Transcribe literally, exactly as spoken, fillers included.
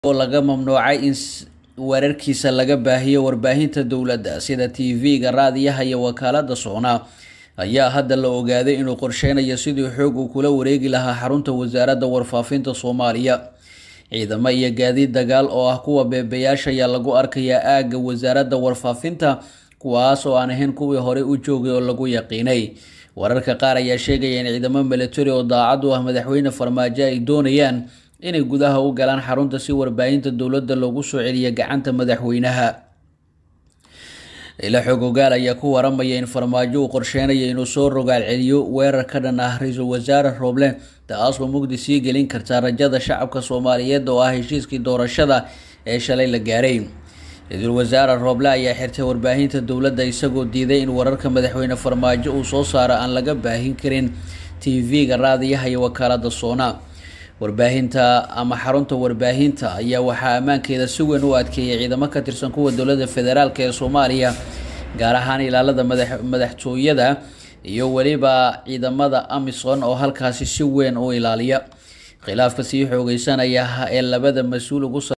oo laga mamnuucay in wararkiisa laga baahiyo warbaahinta dawladda sida T V-ga, raadiyaha iyo wakaalada Socna ayaa hadda la ogaaday inuu qorsheynayo sidii xoog uu kula wareegi lahaa xarunta wasaaradda warfaafinta Soomaaliya. ciidamo iyo gaadiid dagaal oo ah kuwa beebeyaasha ayaa lagu arkayaa aaga wasaaradda warfaafinta kuwaas oo aan ahayn kuwii hore u joogay oo lagu yaqiinay. wararka qaar ayaa sheegaya in ciidamo military oo daacad u ah madaxweyne Farmaajo ay doonayaan inay gudaha u galaan xarunta si warbaahinta dawladda loogu soo celiyo gacanta madaxweynaha. ila xog ogaal ayaa ku waramaya in Farmaajo uu qorsheynayo inuu soo rogaal celiyo weerar ka dhan ah ra'iisul wasaare Roble taas oo mugdi sii gelin karta rajada shacabka Soomaaliyeed oo ah heshiiskii doorashada ee shalay la gaaray. ra'iisul wasaare Roble ayaa xirtay warbaahinta dawladda isagoo diiday in wararka madaxweyne Farmaajo uu soo saaro aan laga baahin karin T V-ga, raadiyaha iyo wakaalada Socna. warbaahinta ama xarunta warbaahinta ayaa waxaa ammaankeeda si weyn u adkeeyay ciidamo ka tirsan kuwa dawladda federaalka ee Soomaaliya, gaar ahaan ilaalada madaxtooyada iyo waliba ciidamada Amisom oo halkaasi si weyn u ilaaliya. khilaafka sii xoogeysanaya ee labada mas'uul ugu